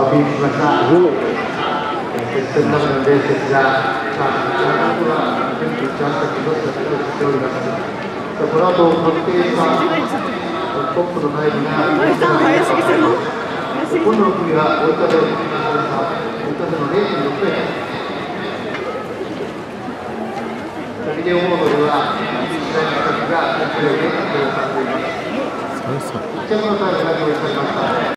アピールしました。決戦の中の伝説が、こちらのことは全部ちゃんとどっちかとしております。この後、確定したトップのタイムが、今度の組は追い風の0.6メートル。ビデオモードでは、試合の価格が0.0されています。1着のタイムが表示されました。